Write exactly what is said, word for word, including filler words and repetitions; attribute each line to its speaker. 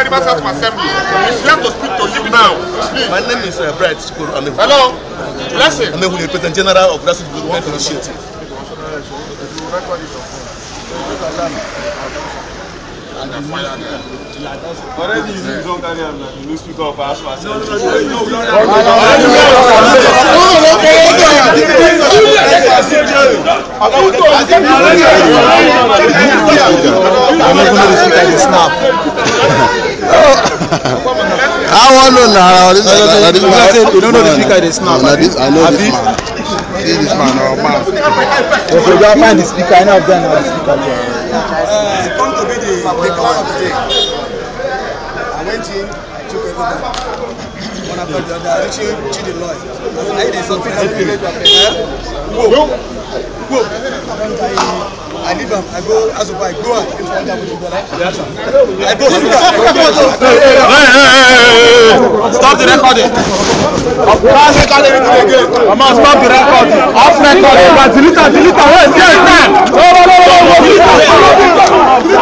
Speaker 1: Rivers House of Assembly. He's here to speak to you now.
Speaker 2: My name is uh, Bright School.
Speaker 1: Hello. Listen.
Speaker 2: I'm the President General of Grassroots Development Initiative.
Speaker 1: And the fire there.
Speaker 3: Already you don't carry him like the speaker of our assembly. No, no, no,
Speaker 4: I want to know.
Speaker 5: You don't know the speaker they snap.
Speaker 4: I know this man. See this man, our man.
Speaker 5: Okay, you gotta find the speaker. I know them now. The speaker.
Speaker 6: Uh, come to be the, the clown of the day. I went in, I took everything. When I got the other, I reached to the lawyer. I did something that we made up. Whoa, whoa. I leave them, I go, as a bike, go out. I go,
Speaker 5: Stop the recording. Stop recording again. Come on, stop the recording. Off recording. Delete it, delete it. Wait, get it, man. No, no, no, no, no.